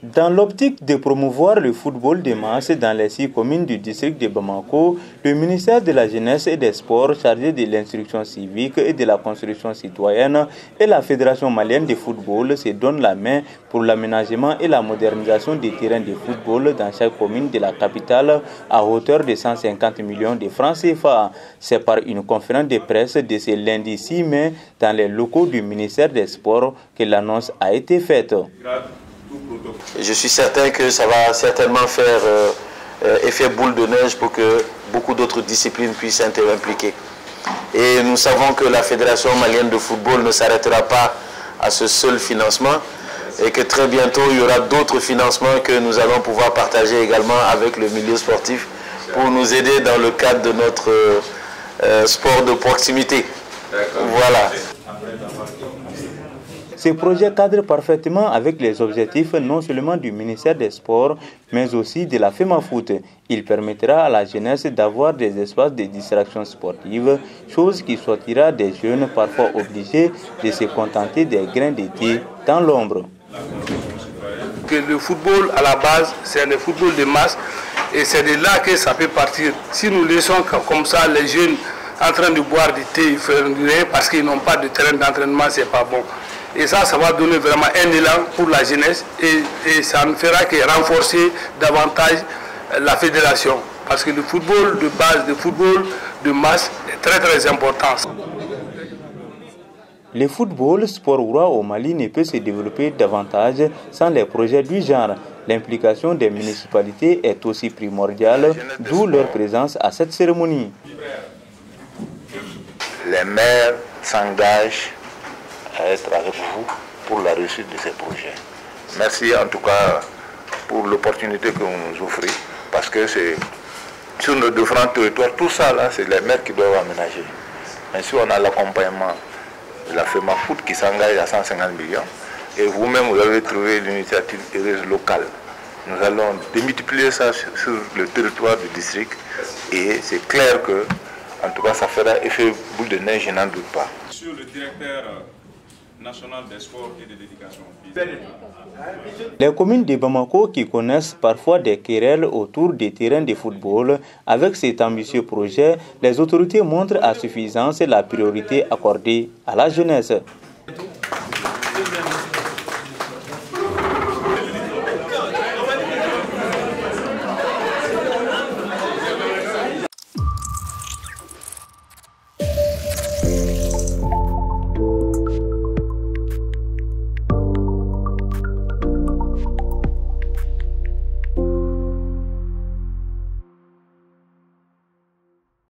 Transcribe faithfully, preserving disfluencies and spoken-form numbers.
Dans l'optique de promouvoir le football de masse dans les six communes du district de Bamako, le ministère de la Jeunesse et des Sports chargé de l'instruction civique et de la construction citoyenne et la Fédération malienne de football se donnent la main pour l'aménagement et la modernisation des terrains de football dans chaque commune de la capitale à hauteur de cent cinquante millions de francs C F A. C'est par une conférence de presse de ce lundi six mai dans les locaux du ministère des Sports que l'annonce a été faite. Je suis certain que ça va certainement faire euh, euh, effet boule de neige pour que beaucoup d'autres disciplines puissent être impliquées. Et nous savons que la Fédération malienne de football ne s'arrêtera pas à ce seul financement et que très bientôt il y aura d'autres financements que nous allons pouvoir partager également avec le milieu sportif pour nous aider dans le cadre de notre euh, euh, sport de proximité. Voilà. Ce projet cadre parfaitement avec les objectifs non seulement du ministère des Sports, mais aussi de la FEMAFOOT. Il permettra à la jeunesse d'avoir des espaces de distraction sportive, chose qui sortira des jeunes parfois obligés de se contenter des grains de thé dans l'ombre. Que le football à la base, c'est le football de masse et c'est de là que ça peut partir. Si nous laissons comme ça les jeunes en train de boire du thé, ils feront rien parce qu'ils n'ont pas de terrain d'entraînement, c'est pas bon. Et ça, ça va donner vraiment un élan pour la jeunesse et, et ça ne fera que renforcer davantage la fédération. Parce que le football de base, le football de masse est très très important. Le football, sport roi au Mali, ne peut se développer davantage sans les projets du genre. L'implication des municipalités est aussi primordiale, d'où leur présence à cette cérémonie. Les maires s'engagent à être avec vous pour la réussite de ces projets. Merci en tout cas pour l'opportunité que vous nous offrez, parce que c'est sur nos différents territoires, tout ça là, c'est les maires qui doivent aménager. Mais si on a l'accompagnement de la FEMAFOOT qui s'engage à cent cinquante millions, et vous-même vous avez trouvé l'initiative heureuse locale, nous allons démultiplier ça sur le territoire du district, et c'est clair que, en tout cas, ça fera effet boule de neige, je n'en doute pas. Sur le directeur national des sports et de l'éducation physique. Les communes de Bamako qui connaissent parfois des querelles autour des terrains de football, avec cet ambitieux projet, les autorités montrent à suffisance la priorité accordée à la jeunesse.